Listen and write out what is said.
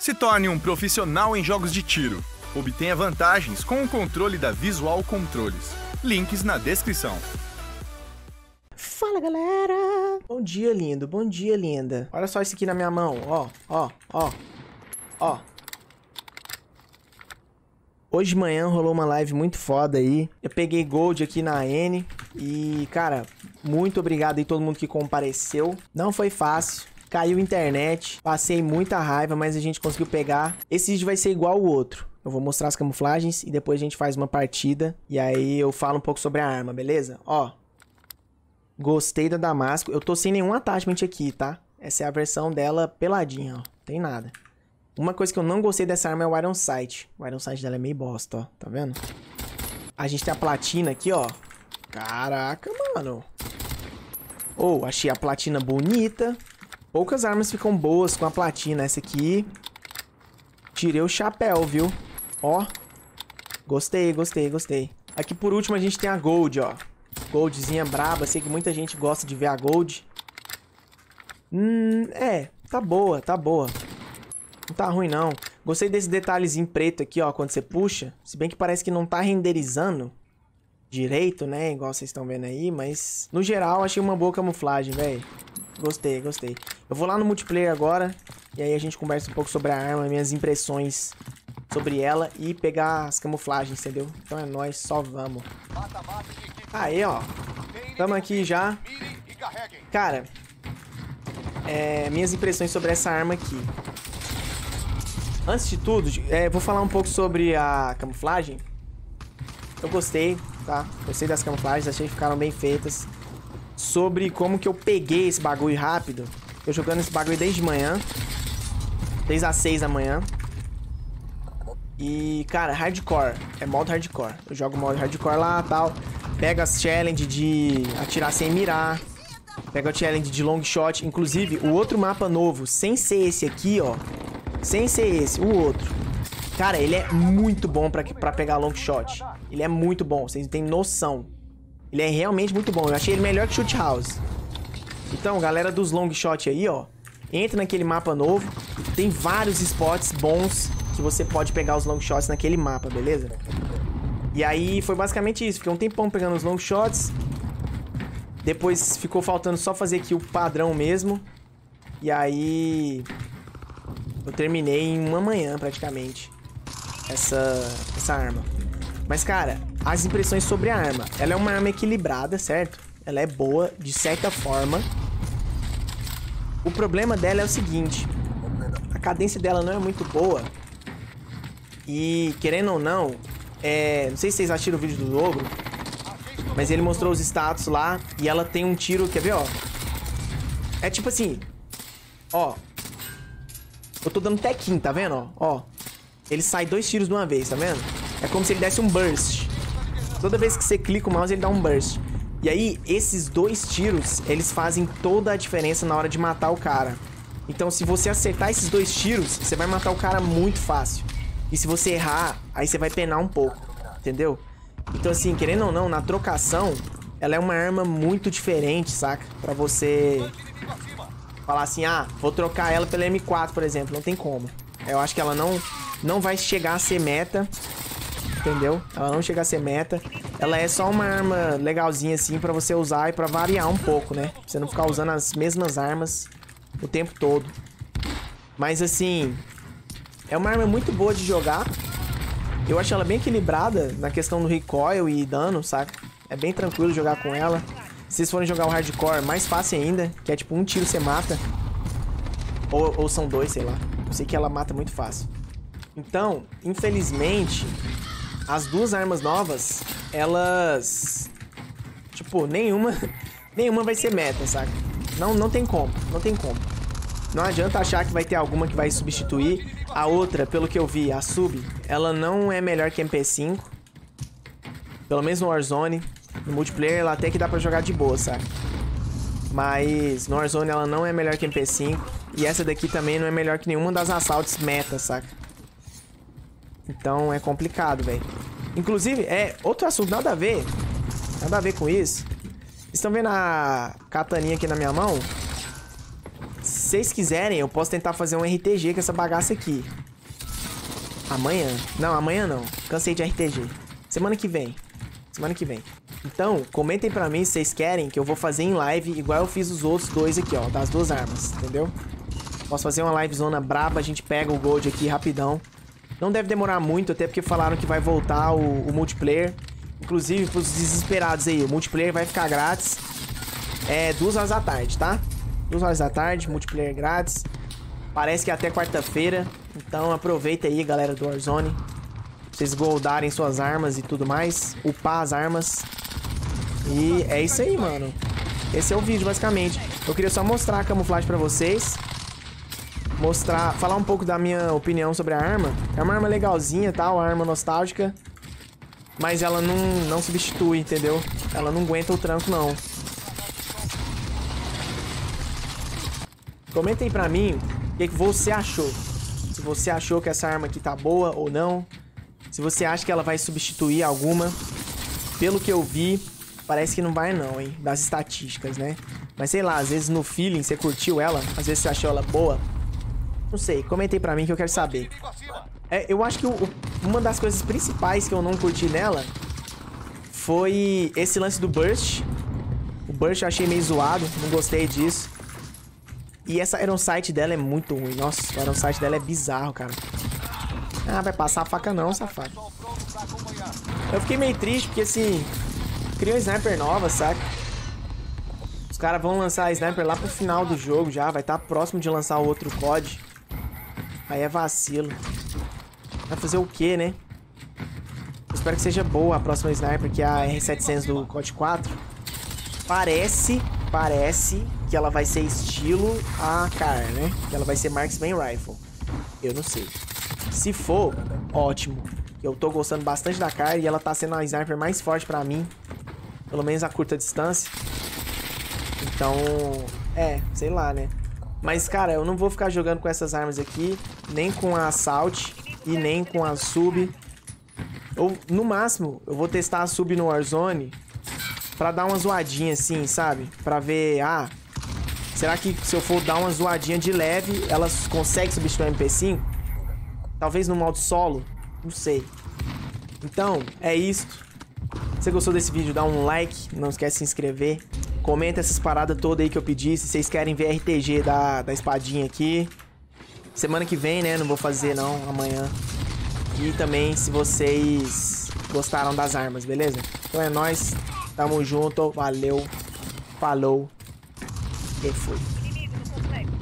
Se torne um profissional em jogos de tiro. Obtenha vantagens com o controle da Visual Controles. Links na descrição. Fala, galera! Bom dia, lindo. Bom dia, linda. Olha só isso aqui na minha mão. Ó. Hoje de manhã rolou uma live muito foda aí. Eu peguei gold aqui na N. E, cara, muito obrigado aí todo mundo que compareceu. Não foi fácil. Caiu a internet. Passei muita raiva, mas a gente conseguiu pegar. Esse vídeo vai ser igual o outro. Eu vou mostrar as camuflagens e depois a gente faz uma partida. E aí eu falo um pouco sobre a arma, beleza? Ó. Gostei da Damasco. Eu tô sem nenhum attachment aqui, tá? Essa é a versão dela peladinha, ó. Não tem nada. Uma coisa que eu não gostei dessa arma é o Iron Sight. O Iron Sight dela é meio bosta, ó. Tá vendo? A gente tem a platina aqui, ó. Caraca, mano. Oh, achei a platina bonita. Poucas armas ficam boas com a platina. Essa aqui... tirei o chapéu, viu? Ó. Gostei. Aqui por último a gente tem a Gold, ó. Goldzinha braba. Sei que muita gente gosta de ver a Gold. Tá boa. Não tá ruim, não. Gostei desse detalhezinho preto aqui, ó, quando você puxa. Se bem que parece que não tá renderizando direito, né? Igual vocês estão vendo aí, mas... no geral, achei uma boa camuflagem, velho. Gostei. Eu vou lá no multiplayer agora. E aí a gente conversa um pouco sobre a arma, minhas impressões sobre ela e pegar as camuflagens, entendeu? Então é nóis, só vamos. Aí, ó. Tamo aqui já. Cara, minhas impressões sobre essa arma aqui. Antes de tudo, vou falar um pouco sobre a camuflagem. Eu gostei, tá? Gostei das camuflagens, achei que ficaram bem feitas. Sobre como que eu peguei esse bagulho rápido. Tô jogando esse bagulho desde manhã. Desde as 6 da manhã. E, cara, hardcore. É modo hardcore. Eu jogo modo hardcore lá e tal. Pega as challenge de atirar sem mirar. Pega o challenge de long shot. Inclusive, o outro mapa novo, sem ser esse aqui, ó. Sem ser esse, o outro. Cara, ele é muito bom pra pegar long shot. Ele é muito bom, vocês têm noção. Ele é realmente muito bom. Eu achei ele melhor que Shoot House. Então, galera dos long shot aí, ó. Entra naquele mapa novo. Tem vários spots bons que você pode pegar os long shots naquele mapa, beleza? E aí foi basicamente isso. Fiquei um tempão pegando os long shots. Depois ficou faltando só fazer aqui o padrão mesmo. E aí... eu terminei em uma manhã, praticamente, essa arma. Mas, cara, as impressões sobre a arma. Ela é uma arma equilibrada, certo? Ela é boa, de certa forma. O problema dela é o seguinte. A cadência dela não é muito boa. E, querendo ou não, não sei se vocês assistiram o vídeo do Ogro, mas ele mostrou os status lá. E ela tem um tiro, quer ver, ó? É tipo assim, ó. Eu tô dando tequinho, tá vendo, ó? Ele sai 2 tiros de uma vez, tá vendo? É como se ele desse um burst. Toda vez que você clica o mouse, ele dá um burst. E aí, esses 2 tiros, eles fazem toda a diferença na hora de matar o cara. Então, se você acertar esses 2 tiros, você vai matar o cara muito fácil. E se você errar, aí você vai penar um pouco, entendeu? Então, assim, querendo ou não, na trocação, ela é uma arma muito diferente, saca? Pra você... falar assim, vou trocar ela pela M4, por exemplo. Não tem como. Eu acho que ela não vai chegar a ser meta. Entendeu? Ela não chega a ser meta. Ela é só uma arma legalzinha, assim, pra você usar e pra variar um pouco, né? Pra você não ficar usando as mesmas armas o tempo todo. Mas, assim, é uma arma muito boa de jogar. Eu acho ela bem equilibrada na questão do recoil e dano, saca? É bem tranquilo jogar com ela. Se vocês forem jogar o hardcore, mais fácil ainda, que é tipo um tiro você mata. Ou são 2, sei lá. Eu sei que ela mata muito fácil. Então, infelizmente, as 2 armas novas, elas... tipo, nenhuma vai ser meta, saca? Não tem como. Não adianta achar que vai ter alguma que vai substituir. A outra, pelo que eu vi, a sub, ela não é melhor que MP5. Pelo menos no Warzone. No multiplayer ela até que dá pra jogar de boa, sabe? Mas no Warzone ela não é melhor que MP5. E essa daqui também não é melhor que nenhuma das assaltos meta, saca? Então é complicado, velho. Inclusive, outro assunto, nada a ver com isso. Vocês estão vendo a kataninha aqui na minha mão? vocês quiserem, eu posso tentar fazer um RTG com essa bagaça aqui. Amanhã? Não, amanhã não. Cansei de RTG. Semana que vem. Semana que vem. Então, comentem pra mim se vocês querem que eu vou fazer em live, igual eu fiz os outros dois aqui, ó, das duas armas, entendeu? Posso fazer uma livezona braba, a gente pega o gold aqui rapidão. Não deve demorar muito, até porque falaram que vai voltar o multiplayer. Inclusive, pros desesperados aí, o multiplayer vai ficar grátis. 2 horas da tarde, tá? 2 horas da tarde, multiplayer grátis. Parece que é até quarta-feira. Então aproveita aí, galera do Warzone. Pra vocês goldarem suas armas e tudo mais. Upar as armas. E é isso aí, mano. Esse é o vídeo, basicamente. Eu queria só mostrar a camuflagem pra vocês. Falar um pouco da minha opinião sobre a arma. É uma arma legalzinha, tá? Uma arma nostálgica. Mas ela não substitui, entendeu? Ela não aguenta o tranco, não. Comentem pra mim o que você achou. Se você achou que essa arma aqui tá boa ou não. Se você acha que ela vai substituir alguma. Pelo que eu vi, parece que não vai não, hein? Das estatísticas, né? Mas sei lá, às vezes no feeling você curtiu ela. Às vezes você achou ela boa. Não sei, comentei pra mim que eu quero saber. Eu acho que uma das coisas principais que eu não curti nela foi esse lance do burst. O burst eu achei meio zoado, não gostei disso. E essa Iron Sight dela é muito ruim. Nossa, o Iron Sight dela é bizarro, cara. Ah, vai passar a faca não, safado. Eu fiquei meio triste porque, assim, criou sniper nova, saca? Os caras vão lançar a sniper lá pro final do jogo já. Vai estar próximo de lançar o outro COD. Aí é vacilo. Vai fazer o quê, né? Eu espero que seja boa a próxima sniper, que é a R700 do COD 4. Parece que ela vai ser estilo a CAR, né? Que ela vai ser Marksman Rifle. Eu não sei. Se for, ótimo. Eu tô gostando bastante da CAR e ela tá sendo a sniper mais forte pra mim. Pelo menos a curta distância. Então, sei lá, né? Mas, cara, eu não vou ficar jogando com essas armas aqui. Nem com a Assault e nem com a Sub. Ou, no máximo, eu vou testar a Sub no Warzone pra dar uma zoadinha assim, sabe? Pra ver, será que se eu for dar uma zoadinha de leve, ela consegue substituir o MP5? Talvez no modo solo? Não sei. Então, é isso. Se você gostou desse vídeo, dá um like. Não esquece de se inscrever. Comenta essas paradas todas aí que eu pedi. Se vocês querem ver RTG da espadinha aqui. Semana que vem, né? Não vou fazer, não. Amanhã. E também se vocês gostaram das armas, beleza? Então é nóis. Tamo junto. Valeu. Falou. E fui.